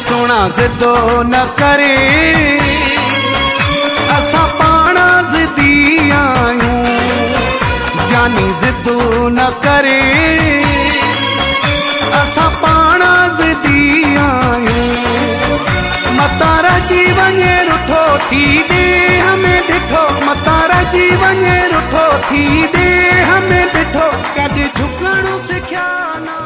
सोना ज़िदो न करे असां पाण ज़िदी आहियूं जानी ज़िदो न करे असां पाण ज़िदी आहियूं मतारा जी वञे रुठो थी ॾेह में ॾिठो मतारा जी वञे रुठो थी ॾेह में ॾिठो कॾहिं झुकणु सिखिया न